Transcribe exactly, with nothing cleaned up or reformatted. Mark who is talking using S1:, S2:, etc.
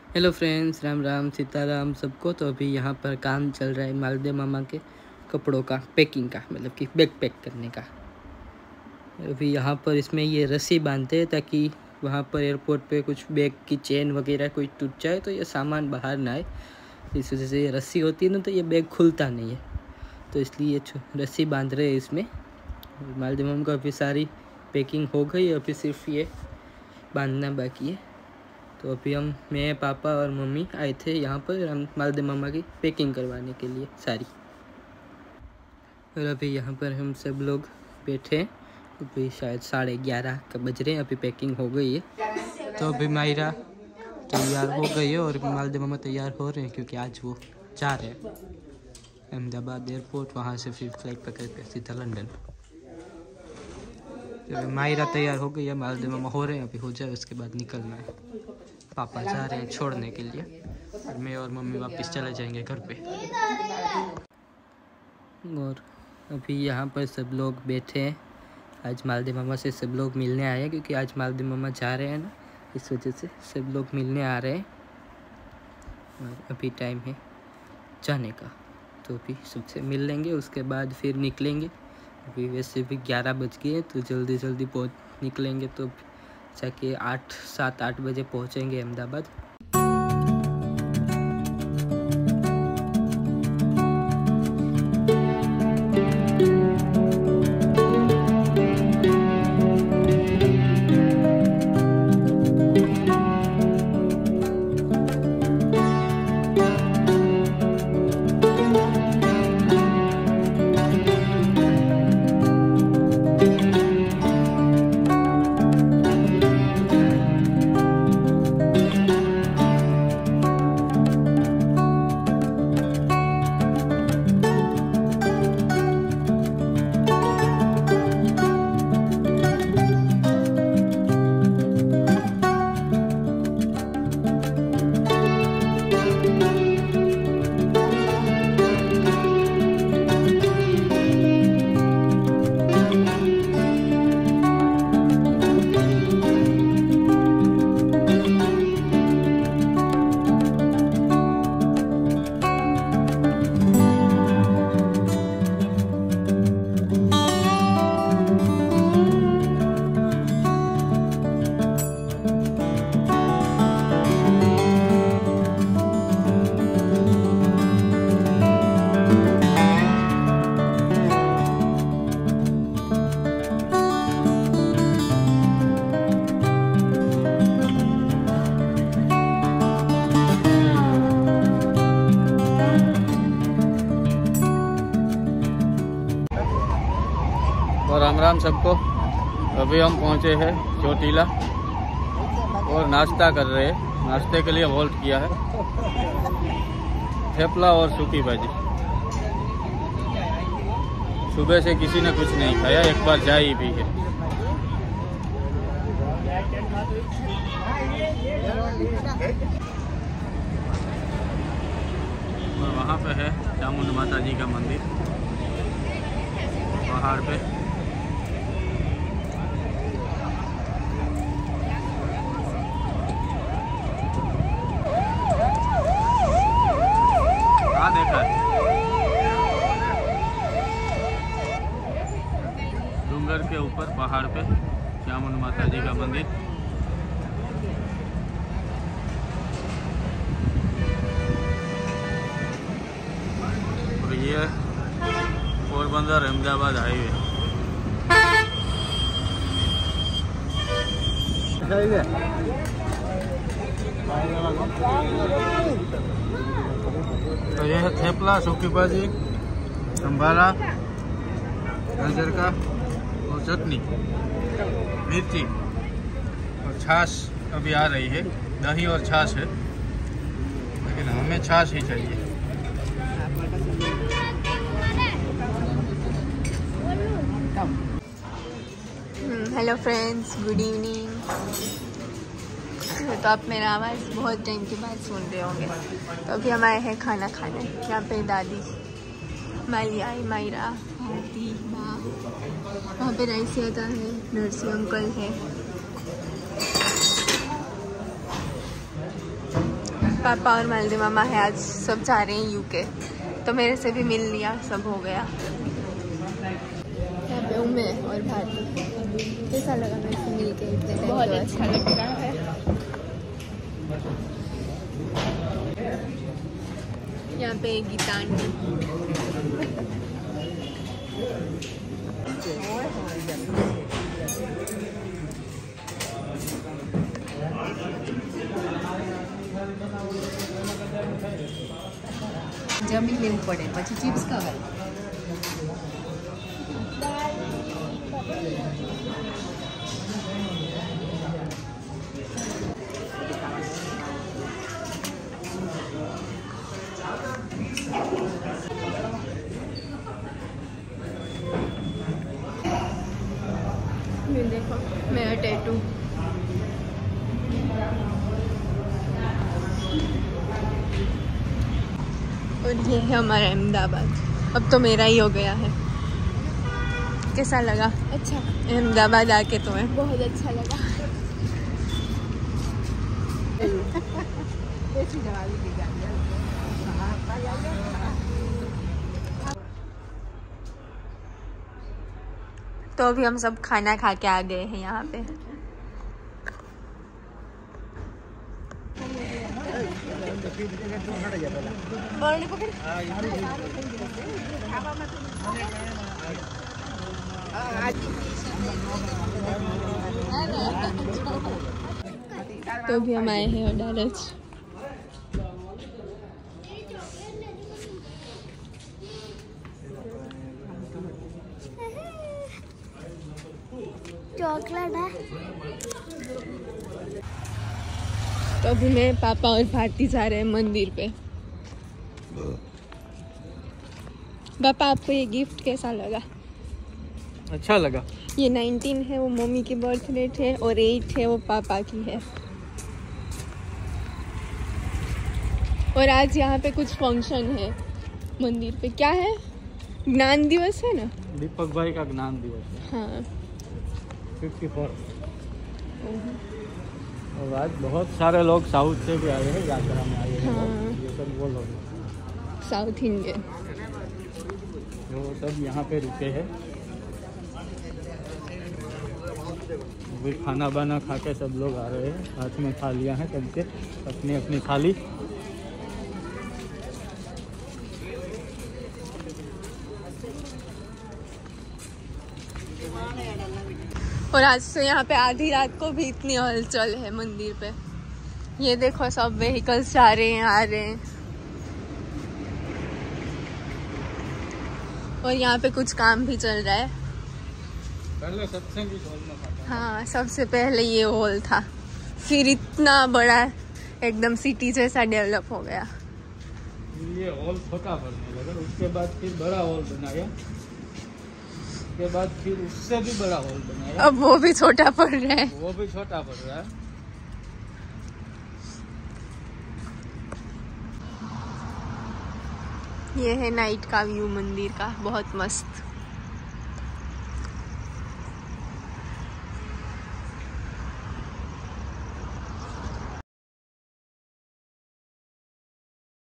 S1: Hello friends, Ram Ram Sitaram सबको। तो अभी यहाँ पर काम चल रहा है मालदेव मामा के कपड़ों का पैकिंग का, मतलब कि बैग पैक करने का। अभी यहाँ पर इसमें ये रस्सी बांधते हैं ताकि वहाँ पर एयरपोर्ट पे कुछ बैग की चेन वगैरह कोई टूट जाए तो ये सामान बाहर ना आए। इस वजह से ये रस्सी होती है ना, तो ये बैग खुलता नहीं है, तो इसलिए रस्सी बांध रहे हैं इसमें। मालदेव मामा का अभी सारी पैकिंग हो गई, अभी सिर्फ ये बांधना बाकी है। तो अभी हम मैं पापा और मम्मी आए थे यहाँ पर हम मालदेव मामा की पैकिंग करवाने के लिए सारी। और अभी यहाँ पर हम सब लोग बैठे हैं। अभी शायद साढ़े ग्यारह का बज रहे हैं, अभी पैकिंग हो गई है। तो अभी मायरा तैयार हो गई है और मालदेव मामा तैयार हो रहे हैं क्योंकि आज वो जा रहे हैं अहमदाबाद एयरपोर्ट, वहाँ से फिर फ्लाइट पकड़ कर सीधा लंदन। तो मायरा तैयार हो गई है, मालदेव मामा हो रहे हैं, अभी हो जाए उसके बाद निकलना है। पापा जा रहे हैं छोड़ने के लिए और मैं और मम्मी वापस चले जाएंगे घर पे। और अभी यहाँ पर सब लोग बैठे हैं। आज मालदेव मामा से सब लोग मिलने आए हैं क्योंकि आज मालदेव मामा जा रहे हैं ना, इस वजह से सब लोग मिलने आ रहे हैं। और अभी टाइम है जाने का, तो अभी सबसे मिल लेंगे, उसके बाद फिर निकलेंगे। अभी वैसे भी ग्यारह बज गए हैं तो जल्दी जल्दी पहुँच निकलेंगे, तो जाके आठ सात आठ बजे पहुँचेंगे अहमदाबाद।
S2: और राम राम सबको। अभी हम पहुंचे हैं चोटीला और नाश्ता कर रहे हैं। नाश्ते के लिए होल्ट किया है, थेपला और सूखी भाजी। सुबह से किसी ने कुछ नहीं खाया, एक बार चाय भी है। और वहाँ पे है चामुंड माता जी का मंदिर पहाड़ पे। हाँ देखा है, डूंगर के ऊपर पहाड़ पे चामुंड माता जी का मंदिर। और ये पोरबंदर अहमदाबाद हाईवे। तो यह है थेपला, सूखी भाजी, संभारा, गाजर का और चटनी, मिर्ची और छाछ अभी आ रही है। दही और छाछ है, लेकिन हमें छाछ ही चाहिए।
S3: Hello friends, good evening. तो आप मेरा आवाज़ बहुत टाइम के बाद सुन रहे होंगे। तो अभी हम आए हैं खाना खाने। यहाँ पे दादी माली आई, मायरा, आरती, माँ, वहाँ पे राइसियाता है, नर्सी अंकल है। पापा और मालदेव मामा है आज सब जा रहे हैं यूके, तो मेरे से भी मिल लिया, सब हो गया। यहाँ पे उमे और भारती, कैसा लगा मेरे से मिल के? इतने बहुत अच्छा लग रहा है। यहाँ पे गीता आंटी,
S4: જમી લેવું પડે પછી ચિપ્સ ખાવા।
S3: ये देखो मेरा टैटू। और ये है हमारा अहमदाबाद, अब तो मेरा ही हो गया है। कैसा लगा? अच्छा, अहमदाबाद आके तो है बहुत अच्छा लगा। तो अभी हम सब खाना खा के आ गए हैं यहाँ पे। तो अभी हम आए हैं अडालज।
S5: चॉकलेट है।
S3: तो अभी मैं पापा और भारती जा रहे हैं मंदिर पे। पापा आपको ये गिफ्ट कैसा लगा?
S1: अच्छा लगा।
S3: ये नाइनटीन है, वो मम्मी की बर्थ डेट है, और एट है वो पापा की है। और आज यहाँ पे कुछ फंक्शन है मंदिर पे। क्या है? ज्ञान दिवस है ना?
S2: दीपक भाई का ज्ञान दिवस है।
S3: हाँ,
S2: फिफ्टी फोर। और आज बहुत सारे लोग साउथ से भी आए हैं, यात्रा में आए हैं।
S3: हाँ।
S2: ये सब वो लोग
S3: साउथ इंडियन।
S2: वो सब यहाँ पे रुके हैं। अभी खाना बाना खा के सब लोग आ रहे हैं, हाथ में थालियाँ हैं सबके, अपनी अपनी थाली।
S3: और आज से यहाँ पे आधी रात को भी इतनी हलचल है मंदिर पे। ये देखो सब व्हीकल्स जा रहे हैं, आ रहे हैं। और यहाँ पे कुछ काम भी चल रहा है।
S2: पहले सत्संग इस हॉल में था।
S3: हाँ, सबसे पहले ये हॉल था, फिर इतना बड़ा एकदम सिटी जैसा डेवलप हो गया।
S2: ये हॉल छोटा बनने लगा, उसके बाद फिर बड़ा हॉल बनाया, उसके बाद फिर उससे भी बड़ा हॉल बनाया।
S3: अब वो भी छोटा पड़ रहा है।
S2: वो भी छोटा पड़ रहा है।
S3: ये है नाइट का व्यू मंदिर का, बहुत मस्त।